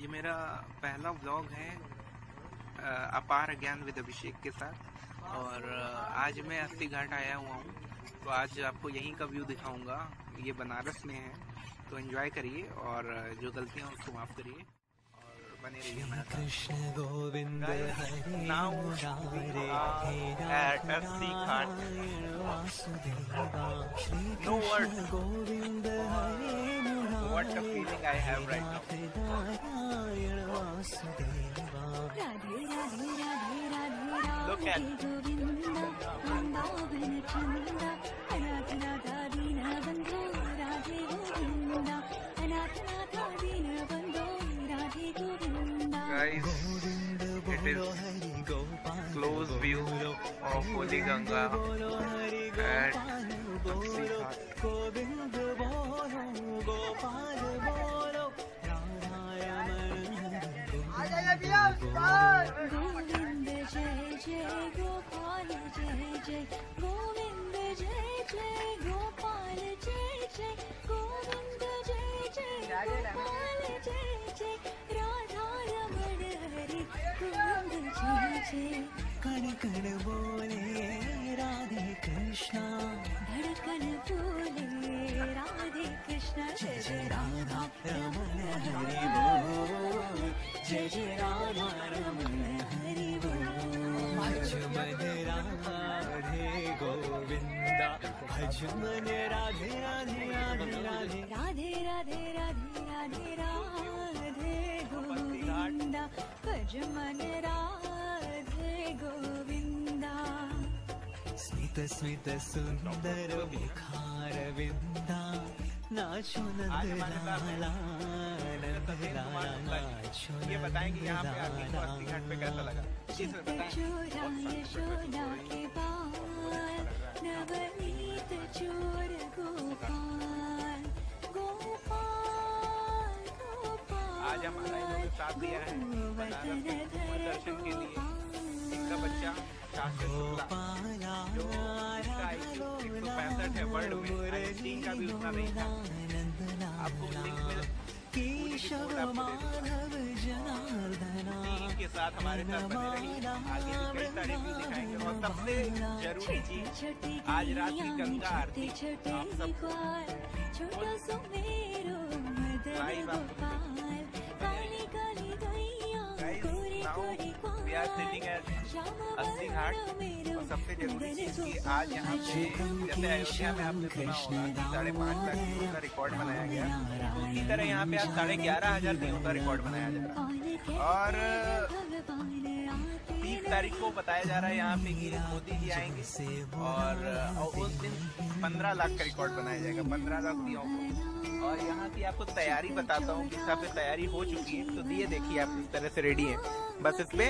ये मेरा पहला व्लॉग है अपार ज्ञान विद अभिषेक के साथ। और आज मैं अस्सी घाट आया हुआ हूँ, तो आज आपको यहीं का व्यू दिखाऊंगा। ये बनारस में है, तो एंजॉय करिए और जो गलतियाँ उसको माफ़ करिए और बने रहिए हमारे साथ। कृष्ण गोविंद Now at अस्सी घाट, no words. What a feeling I have right now. Look at guys, it is close view of Holy Ganga at अस्सी घाट। गोविंद जय जय गोपाल जय जय गोविंद जय जय गोपाल जय जय गोविंद जय जय गोपाल जय जय राधा रमण हरि गोविंद जय जय कण कण बोले राधे कृष्णा धड़कन बोले राधे कृष्ण जय जय राधा रमण हरि बोल जय जय राधा रमण हरि बोल भजमन राधे गोविंदा भजमन राधे राधे राधे राधे राधे राधे राधे राधे राधे गोविंदा भजमन राधे गोविंदा स्मित स्मित सुंदर मुखार विंदा नाचो नंद लाला नंद लाला नाचो ये बताएंगे यहाँ पे आके तो अस्सी घाट पे कैसा लगा, इसमें चोरा यशोदा के बाल नवनीत चोर गोपाल गोपाल गोपाल आज हम इन्होंने साथ दिया है बनारस में दर्शन के लिए। इनका बच्चा शास्त्र शुक्ला, जो इसका IQ 165 है वर्ल्ड में, आइंस्टीन का भी उतना नहीं था। आपको लिंक में केशव माधव जनार्दना के साथ हमारे साथ बने रहिए। आगे भी कई सारे व्यू दिखाएंगे और सबसे जरूरी चीज आज रात की गंगा आरती आप सबको छोटा सुमेरो मदन लाइव आपको गोपाल काली काली गैया गोरी गोरी वी आर सिटिंग एट अस्सी घाट। और सबसे जरूरी चीज कि आज यहाँ पे जैसे अयोध्या में आपने सुना होगा कि 5.5 लाख दियों का रिकॉर्ड बनाया गया, उसी तरह यहाँ पे आज 11,500 दियों का रिकॉर्ड बनाया जा रहा है। और 30 तारीख को बताया जा रहा है यहाँ पे कि मोदी जी आएंगे और उस दिन 15 लाख का रिकॉर्ड बनाया जाएगा, 15 लाख दियों को। और यहाँ की आपको तैयारी बताता हूँ किस हिसाब से तैयारी हो चुकी है। तो दिए देखिए आप इस तरह से रेडी है, बस इसमें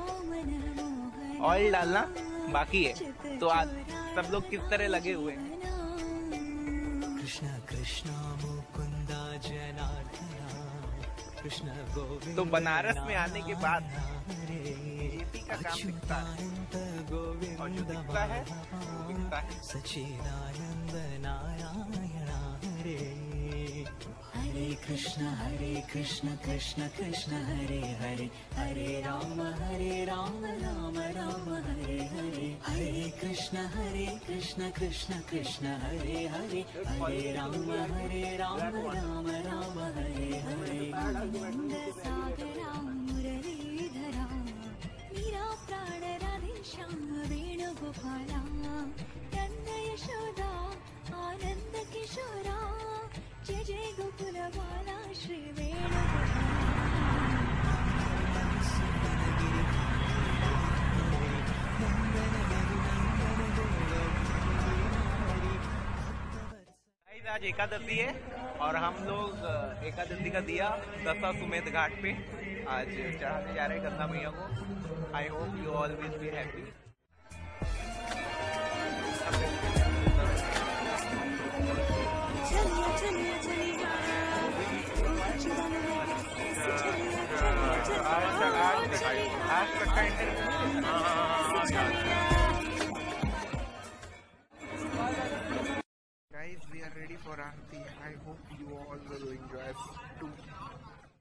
ऑयल डालना बाकी है। तो आज सब लोग किस तरह लगे हुए हैं। कृष्ण कृष्ण मुकुंदा जनार्दना कृष्ण गोविंद। तो बनारस में आने के बाद जेपी का काम दिखता है और जो दिखता है वो दिखता है। सच्चिदानंद नारायण हरे कृष्ण कृष्ण कृष्ण हरे हरे हरे राम राम राम हरे हरे हरे कृष्ण कृष्ण कृष्ण हरे हरे हरे राम राम राम हरे हरे आनंद सागरा मुरलीधरा मीरा प्राण राधे श्याम वेणुगोपाला नंद यशोदा आनंद किशोरा जय जय गोकुल बाला श्री वेणुगोपाला। आज एकादशी है और हम लोग एकादशी का दिया दशाश्वमेध घाट पे आज चढ़ाने जा रहे हैं गंगा मैया को। I hope you always be happy. आज तक का Guys, we are ready for Aarti. I hope you all will enjoy too.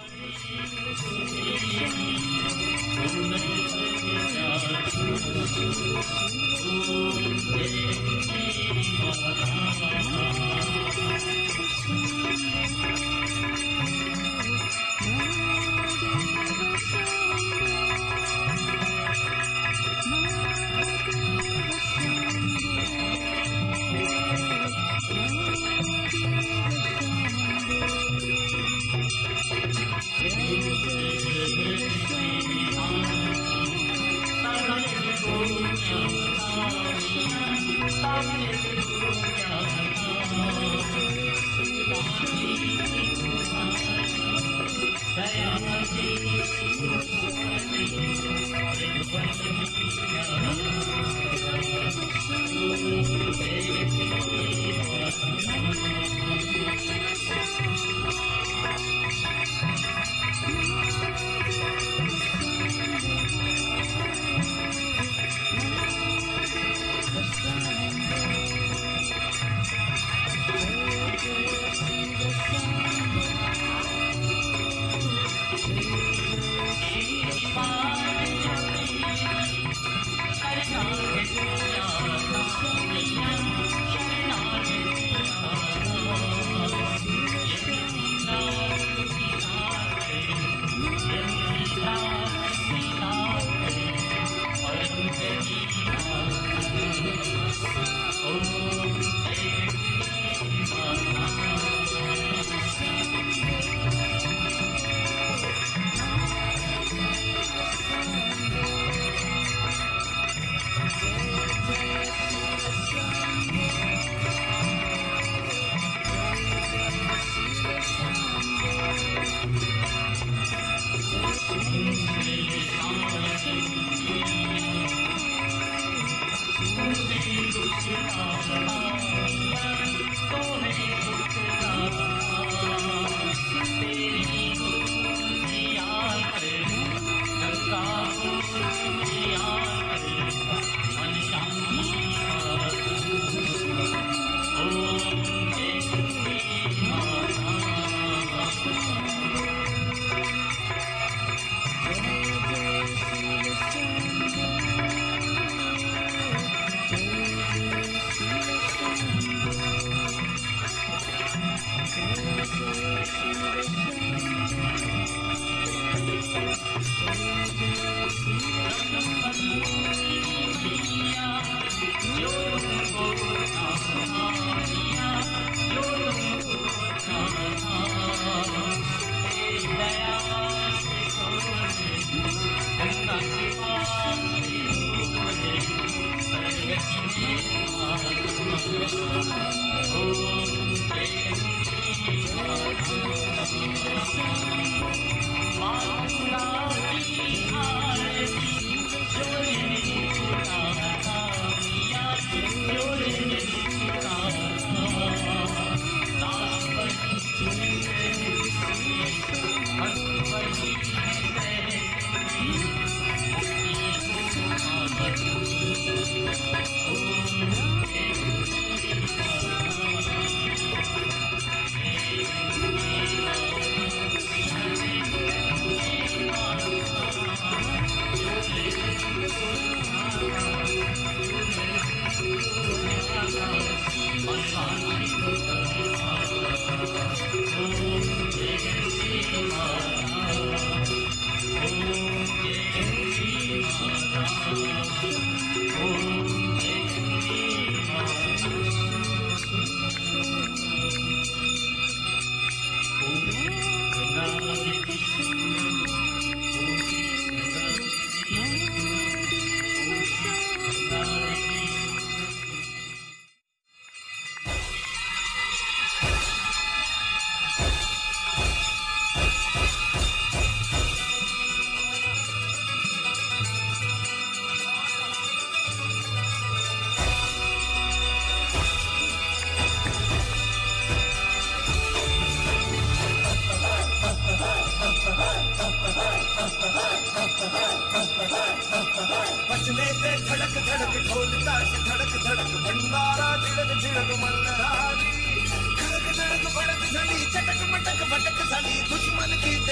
बचने से धड़क धड़क ढोल ताश धड़क धड़क भंडारा झिड़क झिड़क मल्हारी धड़क धड़क भड़क झड़ी चटक मटक भटक झड़ी दुश्मन की देखो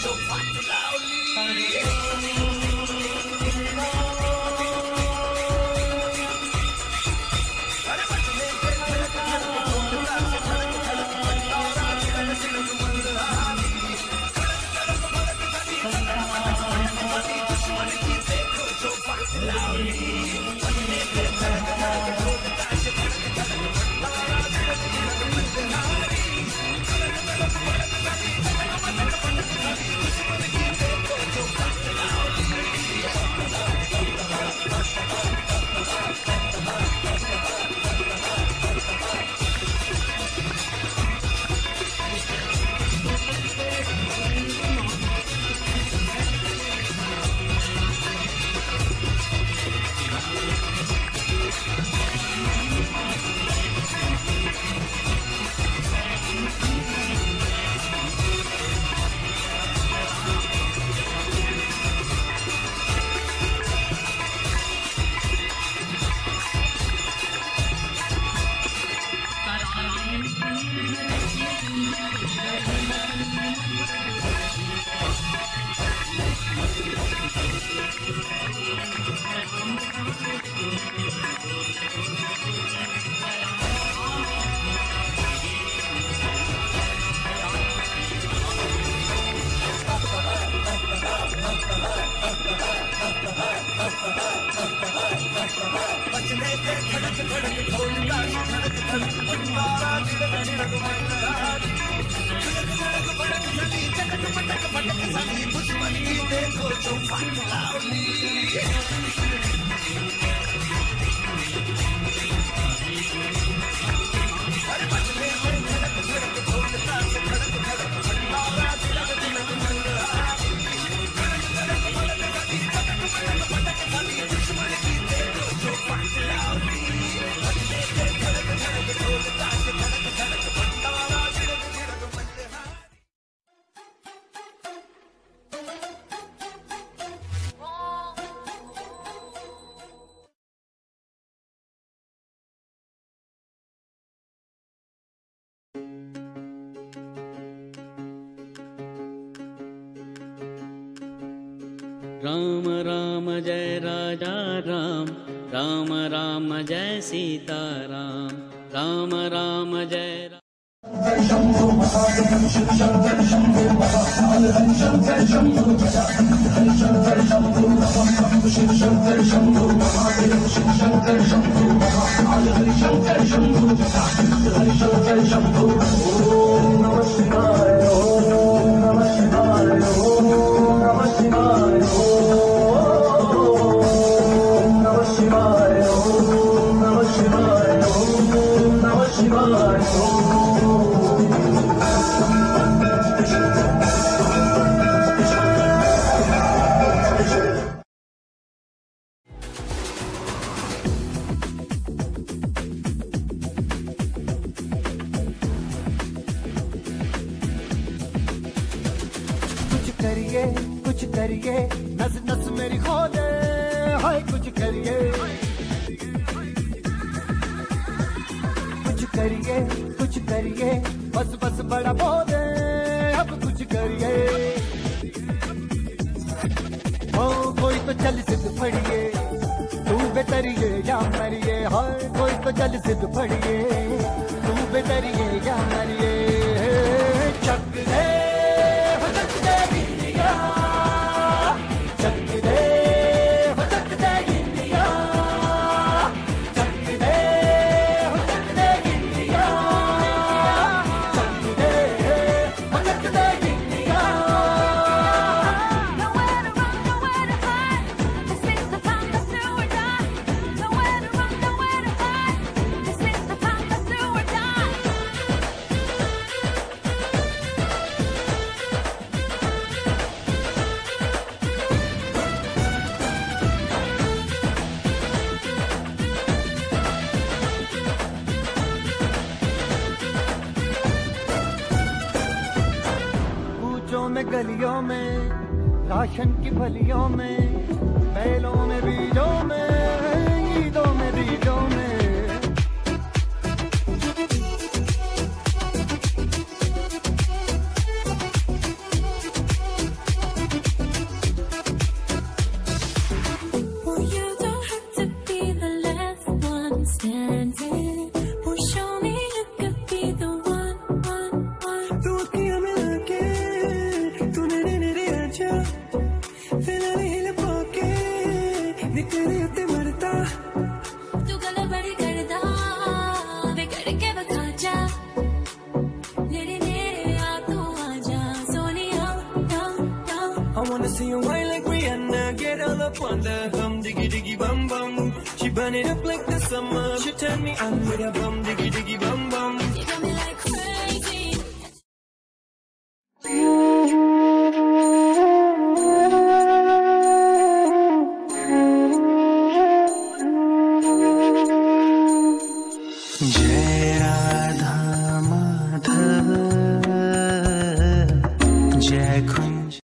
so fight loudly. अरे बचने के धड़क धड़क ढोलता से धड़क धड़क भंडारा छिड़क छिड़क मंदहारी धड़क धड़क भड़क धड़ी दुश्मन की देखो जो fight loudly. बचने के धड़क धड़क ढोलता से धड़क धड़क भंडारा छिड़क छिड़क मंदहारी धड़क धड़क भड़क धड़ी दुश्मन की देखो जो fight loudly. बचने के धड़क धड़क ढोलता से धड़क धड़क भंडारा छिड़क छिड़क मंदहारी धड़क धड़क भड़क धड़ी चटक पटक पटक सभी दुश्मन की देखो जो fight loudly. अरे बचने के धड़क धड़क ढोलता से धड़क धड़क भंडारा छिड़क छिड़क मंदहारी धड़क धड़क भड़क धड़ी चटक पटक पटक सभी दुश्मन की देखो जो fight loudly. बचने के धड़क धड़क ढोलता से धड़क धड़क भंडारा छिड़क छिड़क मंदहारी. राम राम जय राजा राम, राम राम जय सीता राम, राम राम जय कुछ करिए नस नस मेरी खो दे, हाय कुछ करिए बस बस बड़ा बोले अब कुछ करिए. ओ कोई तो चल सिद्ध फड़िए, तू बेतरिए या मरिए, हाय कोई तो चल सिद्ध फड़िए, तू बेतरिए या मरिए. चक दे गलियों में, राशन की फलियों में, बैलों में, बीजों में, ईदों में, बीजों में. see you whine like Rihanna, get all up on the hum, diggy diggy bum bum. She burn it up like the summer. She turn me on with a bum, diggy diggy bum bum. You got me like crazy. जय राधा माधव जय कुंज